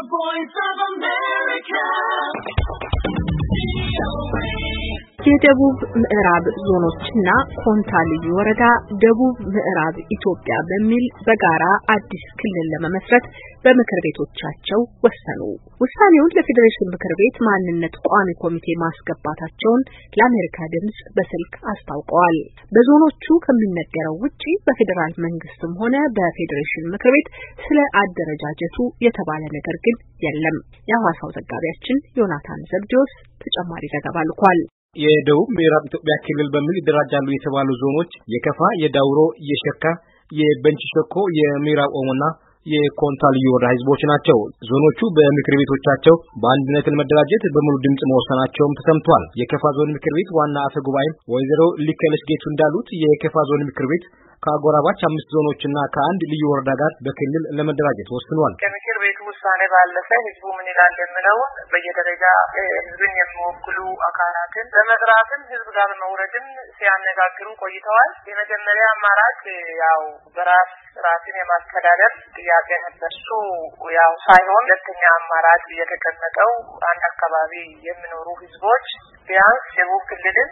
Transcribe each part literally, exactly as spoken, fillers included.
voice of America. የደቡብ ምዕራብ ዞኖችና ኮንታ ልዩ ወረዳ ደቡብ ምዕራብ ኢትዮጵያ በሚል በጋራ አዲስ ክልል ለመመስረት በምክር ቤቶቻቸው ወሰኑ። ውሳኔውን ለፌዴሬሽን ምክር ቤት ማንነት ቋሚ ኮሚቴ ማስገባታቸውን ለአሜሪካ ድምጽ በስልክ አስታውቀዋል። በዞኖቹ ከሚነገረው ውጪ በፌዴራል መንግስትም ሆነ በፌዴሬሽን ምክር ቤት ስለ አደረጃጀቱ የተባለ ነገር ግን የለም። የሐዋሳው ዘጋቢያችን ዮናታን ዘብዲዮስ ተጨማሪ ዘገባ ልኳል። የደቡብ ምዕራብ ኢትዮጵያ ክልል በሚል ይደራጃሉ የተባሉ ዞኖች የከፋ፣ የዳውሮ፣ የሸካ፣ የቤንች ሸኮ፣ የምዕራብ ኦሞና የኮንታ ልዩ ወረዳ ህዝቦች ናቸው። ዞኖቹ በምክር ቤቶቻቸው በአንድነት ለመደራጀት በሙሉ ድምጽ መወሰናቸውም ተሰምቷል። የከፋ ዞን ምክር ቤት ዋና አፈ ጉባኤ ወይዘሮ ሊከለሽ ጌቱ እንዳሉት የከፋ ዞን ምክር ቤት ከአጎራባች አምስት ዞኖችና ከአንድ ልዩ ወረዳ ጋር በክልል ለመደራጀት ወስኗል። ከምክር ቤቱ ውሳኔ ባለፈ ህዝቡ ምን ይላል የሚለውን በየደረጃ ህዝብን የሚወክሉ አካላትን በመጥራትም ህዝብ ጋር በመውረድም ሲያነጋግሩ ቆይተዋል። የመጀመሪያ አማራጭ ያው በራስ ራስን የማስተዳደር ጥያቄ ነበር። እሱ ያው ሳይሆን ሁለተኛ አማራጭ የተቀመጠው አንድ አካባቢ የሚኖሩ ህዝቦች ቢያንስ ደቡብ ክልልን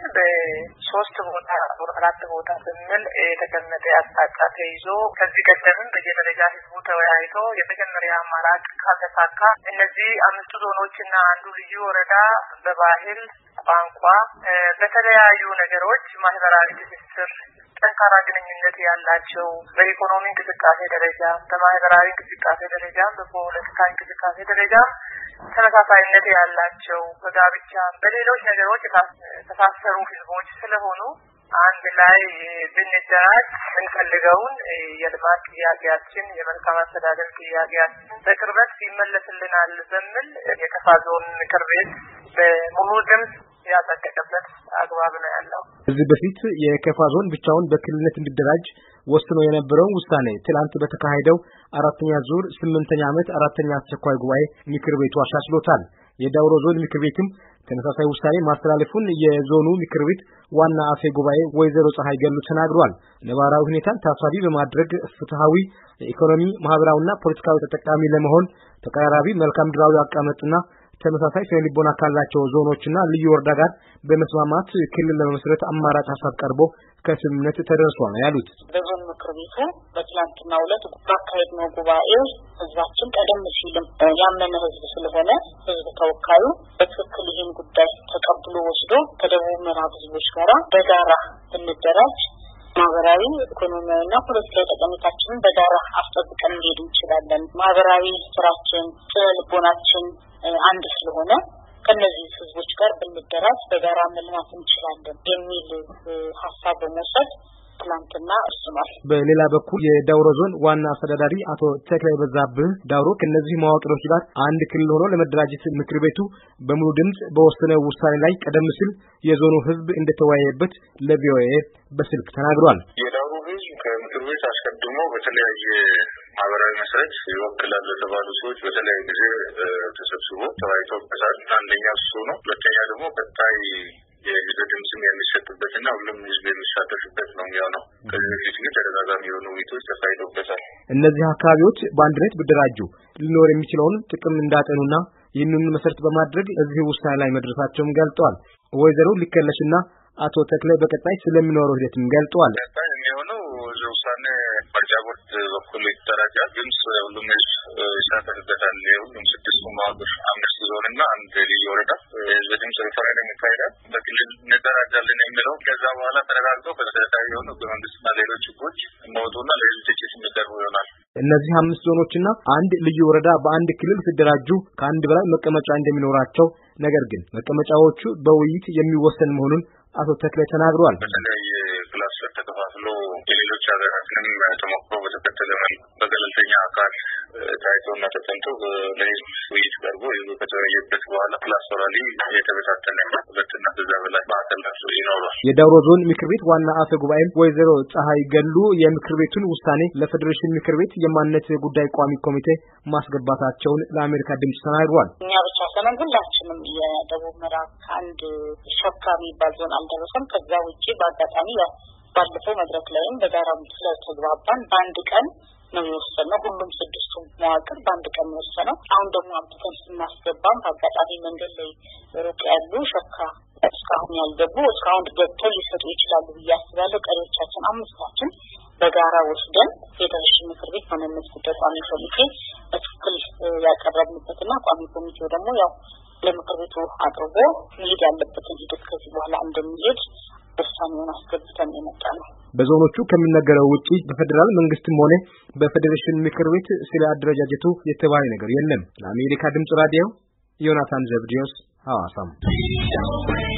በሶስት ቦታ አራት ቦታ በሚል የተቀመጠ አቅጣጫ ተይዞ ከዚህ ቀደምም በየደረጃ ህዝቡ ተወያይቶ የመጀመሪያ አማራጭ ካልተሳካ እነዚህ አምስቱ ዞኖችና አንዱ ልዩ ወረዳ በባህል ቋንቋ በተለያዩ ነገሮች ማህበራዊ ትስስር ጠንካራ ግንኙነት ያላቸው በኢኮኖሚ እንቅስቃሴ ደረጃ በማህበራዊ እንቅስቃሴ ደረጃ በፖለቲካ እንቅስቃሴ ደረጃ ተመሳሳይነት ያላቸው በጋብቻ በሌሎች ነገሮች የተሳሰሩ ህዝቦች ስለሆኑ አንድ ላይ ብንደራጅ እንፈልገውን የልማት ጥያቄያችን የመልካም አስተዳደር ጥያቄያችን በቅርበት ይመለስልናል በሚል የከፋ ዞን ምክር ቤት በሙሉ ድምጽ ያጸደቀበት አግባብ ነው ያለው። ከዚህ በፊት የከፋ ዞን ብቻውን በክልልነት እንዲደራጅ ወስኖ የነበረው ውሳኔ ትላንት በተካሄደው አራተኛ ዙር ስምንተኛ ዓመት አራተኛ አስቸኳይ ጉባኤ ምክር ቤቱ አሻሽሎታል። የዳውሮ ዞን ምክር ቤትም ተመሳሳይ ውሳኔ ማስተላለፉን የዞኑ ምክር ቤት ዋና አፈ ጉባኤ ወይዘሮ ፀሐይ ገሉ ተናግሯል። ነባራዊ ሁኔታን ታሳቢ በማድረግ ፍትሃዊ የኢኮኖሚ ማህበራዊና ፖለቲካዊ ተጠቃሚ ለመሆን ተቀራራቢ መልካም ምድራዊ አቀማመጥና ተመሳሳይ ስነ-ልቦና ካላቸው ዞኖችና ልዩ ወረዳ ጋር በመስማማት ክልል ለመመስረት አማራጭ ሀሳብ ቀርቦ ከስምምነት ተደርሷል ያሉት በዞን ምክር ቤቱ በትላንትናው ዕለት ባካሄድነው ጉባኤ ህዝባችን ቀደም ሲልም ያመነ ህዝብ ስለሆነ ህዝብ ተወካዩ በትክክል ይህን ጉዳይ ተቀብሎ ወስዶ ከደቡብ ምዕራብ ህዝቦች ጋር በጋራ እንደራጅ ማህበራዊ ኢኮኖሚያዊና ፖለቲካዊ ጠቀሜታችንን በጋራ አስጠብቀን እንሄድ እንችላለን። ማህበራዊ ስራችን ስነ-ልቦናችን አንድ ስለሆነ ከነዚህ ህዝቦች ጋር ብንደራጅ በጋራ መልማት እንችላለን የሚል ሐሳብ በመውሰድ ትላንትና እርሱማል። በሌላ በኩል የዳውሮ ዞን ዋና አስተዳዳሪ አቶ ተክላይ በዛብህ ዳውሮ ከነዚህ መዋቅሮች ጋር አንድ ክልል ሆኖ ለመደራጀት ምክር ቤቱ በሙሉ ድምጽ በወሰነው ውሳኔ ላይ ቀደም ሲል የዞኑ ህዝብ እንደተወያየበት ለቪኦኤ በስልክ ተናግሯል። የዳውሮ ህዝብ ከምክር ቤት አስቀድሞ በተለያየ ማህበራዊ መሰረት ይወክላል ለተባሉ ሰዎች በተለያየ ጊዜ ተሰብስቦ ተወያይቶበታል። አንደኛ እሱ ነው። ሁለተኛ ደግሞ ቀጣይ የህዝብ ድምጽም የሚሰጥበትና ሁሉም ህዝብ የሚሳተፍበት ነው የሚሆነው። ከዚህ በፊት ግን ተደጋጋሚ የሆኑ ውይይቶች ተካሂደውበታል። እነዚህ አካባቢዎች በአንድነት ቢደራጁ ሊኖር የሚችለውን ጥቅም እንዳጠኑና ይህንን መሰረት በማድረግ እዚህ ውሳኔ ላይ መድረሳቸውን ገልጠዋል። ወይዘሮ ሊከለሽና አቶ ተክለ በቀጣይ ስለሚኖረው ሂደትም ገልጠዋል። ቀጣይ የሚሆነው እዚህ ውሳኔ ምርጫ ቦርድ በኩል ይደራጃል። ድምጽ ሁሉም ህዝብ ይሳተፍበታል። ሁሉም ስድስቱ ማህበር አምስት ዞንና አንድ ልዩ ወረዳ ህዝብ ድምጽ ሪፈረንደም ይካሄዳል። በክልል እንደራጃለን የሚለው ከዛ በኋላ ተረጋግጠው በተደራጅ የሆኑ በመንግስትና ሌሎች ህጎች የሚወጡና ለህዝብ ትችት የሚቀርቡ ይሆናል። እነዚህ አምስት ዞኖችና አንድ ልዩ ወረዳ በአንድ ክልል ሲደራጁ ከአንድ በላይ መቀመጫ እንደሚኖራቸው፣ ነገር ግን መቀመጫዎቹ በውይይት የሚወሰን መሆኑን አቶ ተክለ ተናግሯል። በተለያየ ክላስተር ተከፋፍሎ የሌሎች ሀገራትንም ተሞክሮ በተከተለ መልኩ በገለልተኛ አካል ታይቶና ተጠንቶ ለህዝብ ውይይት ቀርቦ ህዝቡ ከተወያየበት በኋላ ክላስተራሊ የተበታተነ ሁለትና ከዛ በላይ ማዕከላት ይኖራል። የዳውሮ ዞን ምክር ቤት ዋና አፈ ጉባኤ ወይዘሮ ፀሐይ ገሉ የምክር ቤቱን ውሳኔ ለፌዴሬሽን ምክር ቤት የማንነት ጉዳይ ቋሚ ኮሚቴ ማስገባታቸውን ለአሜሪካ ድምጽ ተናግረዋል። እኛ ብቻ ሳይሆን ሁላችንም የደቡብ ምዕራብ አንድ ሸካ የሚባል ዞን አልደረሰም። ከዛ ውጪ በአጋጣሚ ባለፈው መድረክ ላይም በጋራ ስለተግባባን በአንድ ቀን ነው የወሰነው። ሁሉም ስድስቱ መዋቅር በአንድ ቀን ወሰነው። አሁን ደግሞ አብተን ስናስገባም አጋጣሚ መንገድ ላይ ሩቅ ያሉ ሸካ እስካሁን ያልገቡ እስካሁን ገብተው ሊሰጡ ይችላሉ ብያስባለሁ። ቀሪዎቻችን አምስታችን በጋራ ወስደን ፌዴሬሽን ምክር ቤት ማንነት ጉዳይ ቋሚ ኮሚቴ በትክክል ያቀረብንበትና ቋሚ ኮሚቴው ደግሞ ያው ለምክር ቤቱ አቅርቦ መሄድ ያለበትን ሂደት ከዚህ በኋላ እንደሚሄድ ውሳኔውን አስገብተን የመጣ ነው። በዞኖቹ ከሚነገረው ውጪ በፌደራል መንግስትም ሆነ በፌዴሬሽን ምክር ቤት ስለ አደረጃጀቱ የተባለ ነገር የለም። ለአሜሪካ ድምጽ ራዲዮ ዮናታን ዘብዲዮስ ሐዋሳም